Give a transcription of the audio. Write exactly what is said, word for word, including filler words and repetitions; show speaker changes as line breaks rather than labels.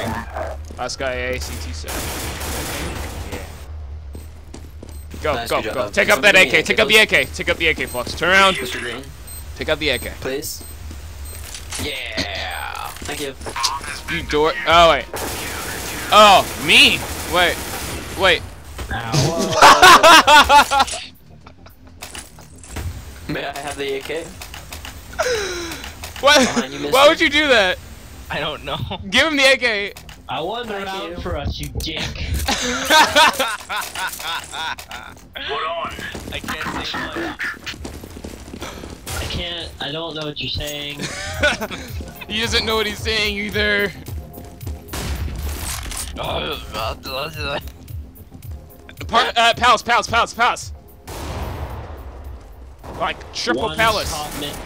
Last guy A, C T seven. Go,
Nice,
go,
good
go.
job.
Take up that
Somebody
A K.
need
Take
A
up
K,
the A K. Take up the A K, Flux. Turn around.
Mister Green,
Take up the A K.
please. Yeah. Thank you.
You dork. Oh, wait. Oh, me? Wait. Wait.
May I have the A K?
What?
Come on, you missed
Why
it.
would you do that?
I don't know.
Give him the A K.
I won the
Thank
round
you.
for us, you dick.
Hold on. I can't say much.
I can't, I don't know what you're saying.
He doesn't know what he's saying either. Par uh, palace, palace, palace, palace. Like triple
One
palace.
top mid